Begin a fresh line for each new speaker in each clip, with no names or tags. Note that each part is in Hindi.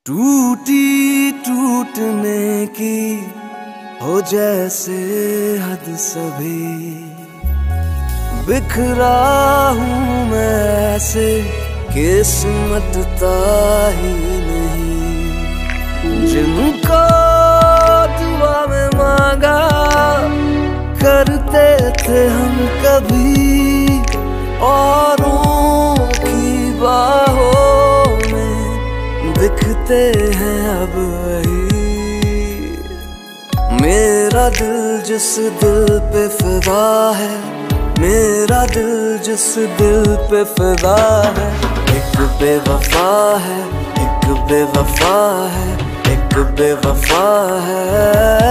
टूटी टूटने की हो जैसे हद सभी, बिखरा हूँ मैं ऐसे किस्मतता ही नहीं। जिनको दुआ में मांगा करते थे हम कभी, औरों की बाहों में दिखते हैं अब वही। मेरा दिल जिस दिल पे फिदा है, मेरा दिल जिस दिल पे फिदा है, एक बेवफा है, एक बेवफा है, एक बेवफा है।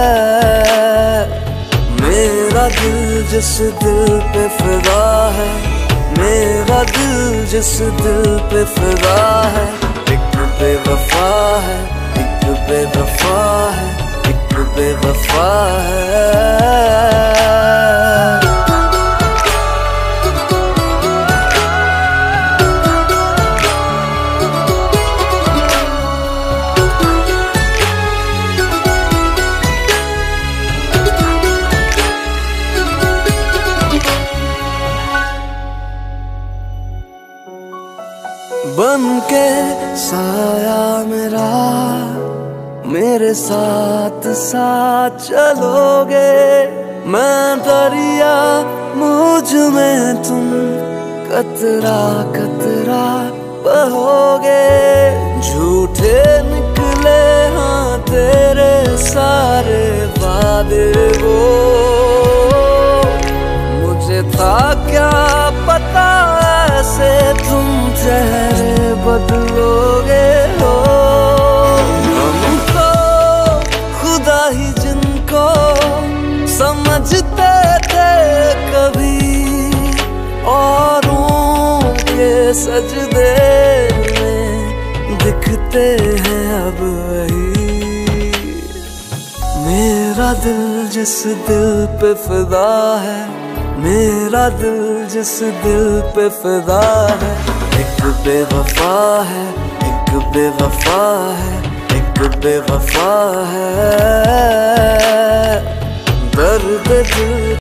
मेरा दिल जिस दिल पे फिदा है, मेरा दिल जिस दिल पे फिदा है, एक बेवफा है, एक बेवफा है, एक बेवफा है। बन के साया मेरा मेरे साथ साथ चलोगे, मैं दरिया मुझ में तुम कतरा कतरा बहोगे। झूठे निकले हाँ तेरे सारे वादे, वो मुझे था क्या पता ऐसे तुम चेहरे बदलोगे हो। हम तो खुदा ही जिनको समझते थे कभी, औरों के सजदे में दिखते हैं अब वही। मेरा दिल जिस दिल पे फिदा है, मेरा दिल जिस दिल पे फिदा है, एक बेवफा है, एक बेवफा है, एक बेवफा है। दर्द दिल